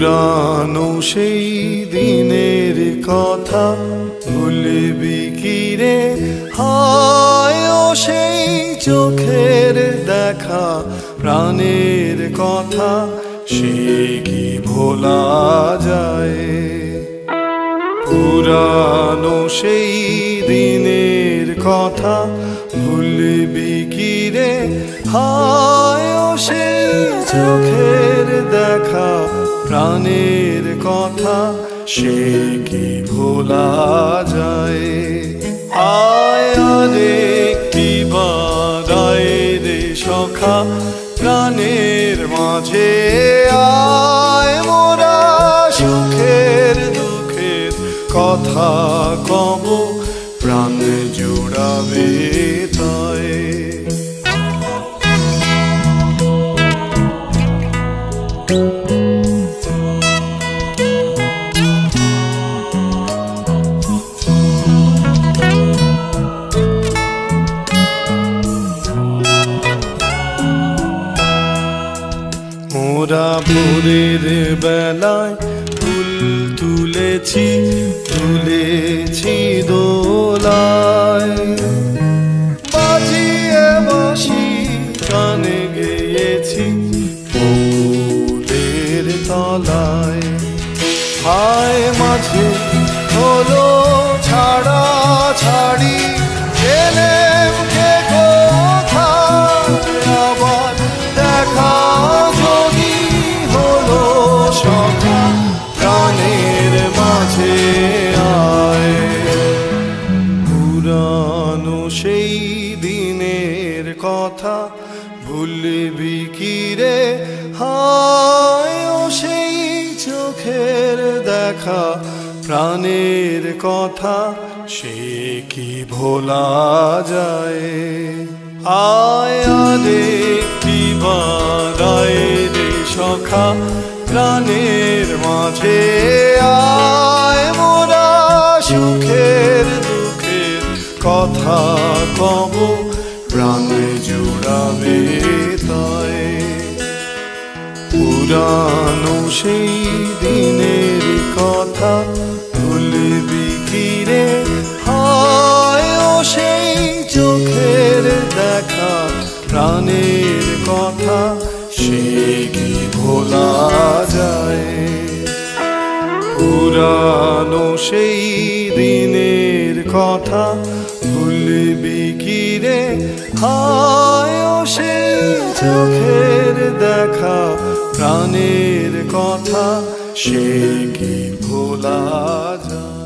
পুরানো সেই দিনের কথা ভুলবি কি রে? হায় ও সেই চোখের দেখা, প্রাণের কথা সে কি ভোলা যায়? পুরানো সেই দিনের কথা ভুলবি কি রে? হায় ও সেই চোখের দেখা, প্রাণের কথা সে কি ভোলা যায়? আয় আরে কি বাদায় রে সখা, প্রাণের মাঝে আয় মোরা সুখের দুঃখের কথা কব, প্রাণ জুড়াবে তাই। মোরা ভোরের বেলায় ফুল তুলেছি, তুলেছি দোলায়, বাজিয়ে বাঁশি গানে গেয়েছি বকুলের তলায়। হায় মাঝে হলো ছাড়া ছাড়ি, এলেম কে কোথায় আবার দেখা যদি হলো সখা, প্রাণের মাঝে আয়। পুরানো সেই দিনের কথা ভুলবি কি রে? হায় ও সেই চোখের দেখা, প্রাণের কথা সে কি ভোলা যায়? আয় আরে কি বাদায় রে সখা, প্রাণের মাঝে আয় মোরা সুখের দুঃখের কথা কব, প্রাণ জুড়াবে তাই। পুরানো সেই দিনের কথা ভুলবি কি রে? হায় ও সেই চোখের দেখা, প্রাণের কথা সে কি ভোলা যায়? পুরানো সেই দিনের কথা ভুলবি কি রে? হায় ও সেই চোখের দেখা, প্রাণের কথা সে কি ভোলা যায়?